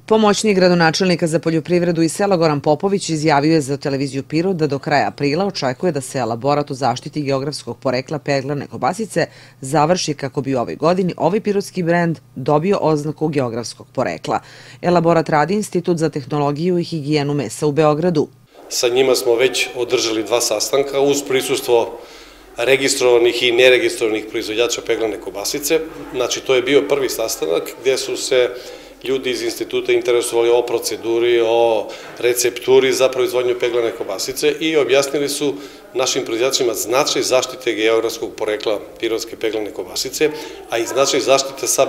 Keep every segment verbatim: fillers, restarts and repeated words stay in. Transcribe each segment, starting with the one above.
Pomoćnik gradonačelnika za poljoprivredu i selo Goran Popović izjavio je za televiziju Pirot da do kraja aprila očekuje da se elaborat o zaštiti geografskog porekla peglane kobasice završi kako bi u ovoj godini ovaj pirotski brend dobio oznaku geografskog porekla. Elaborat radi Institut za tehnologiju i higijenu mesa u Beogradu. Sa njima smo već održali dva sastanka uz prisustvo registrovanih i neregistrovanih proizvođača peglane kobasice. Znači, to je bio prvi sastanak gdje su se ljudi iz instituta interesovali o proceduri, o recepturi za proizvodnju peglane kobasice i objasnili su našim proizvođačima značaj zaštite geografskog porekla pirotske peglane kobasice, a i značaj zaštite sa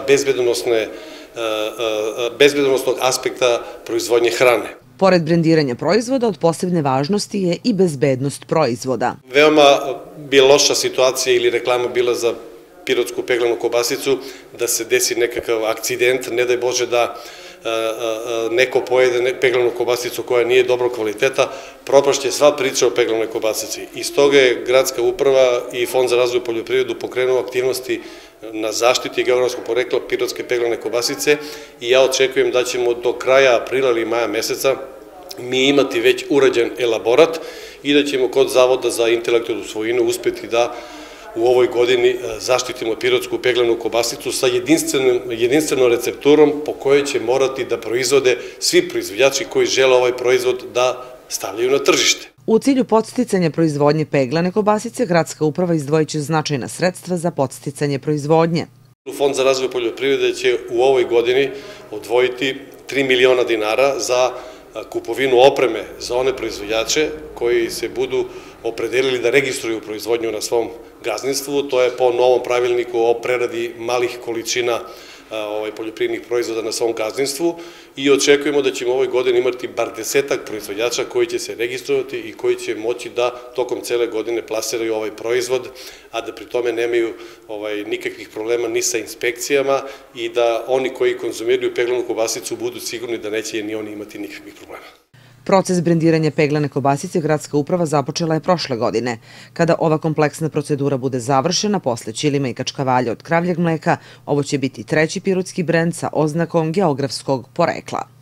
bezbednosnog aspekta proizvodnje hrane. Pored brendiranja proizvoda, od posebne važnosti je i bezbednost proizvoda. Veoma bi loša situacija ili reklama bila za pirotsku peglanu kobasicu, da se desi nekakav akcident, ne daj Bože da neko pojede peglanu kobasicu koja nije dobro kvaliteta, propašće sva priča o peglanoj kobasici. Iz toga je gradska uprava i Fond za razvoj poljoprivredu pokrenuo aktivnosti na zaštiti geografskog porekla pirotske peglane kobasice i ja očekujem da ćemo do kraja aprila ili maja meseca mi imati već urađen elaborat i da ćemo kod Zavoda za intelektualnu svojinu uspeti da u ovoj godini zaštitimo pirotsku peglanu kobasicu sa jedinstvenom recepturom po kojoj će morati da proizvode svi proizvođači koji žele ovaj proizvod da stavljaju na tržište. U cilju podsticanja proizvodnje peglane kobasice, gradska uprava izdvojit će značajna sredstva za podsticanje proizvodnje. Fond za razvoj poljoprivrede će u ovoj godini odvojiti tri miliona dinara za kupovinu opreme za one proizvođače koji se budu opredelili da registruju proizvodnju na svom gazdinstvu. To je po novom pravilniku o preradi malih količina poljoprivrednih proizvoda na svom gazdinstvu i očekujemo da ćemo u ovoj godini imati bar desetak proizvođača koji će se registrovati i koji će moći da tokom cele godine plasiraju ovaj proizvod, a da pri tome nemaju nikakvih problema ni sa inspekcijama i da oni koji konzumiraju peglanu kobasicu budu sigurni da neće ni oni imati nikakvih problema. Proces brendiranja peglane kobasice gradska uprava započela je prošle godine. Kada ova kompleksna procedura bude završena, posle ćilima i kačkavalja od kravljeg mleka, ovo će biti treći pirotski brend sa oznakom geografskog porekla.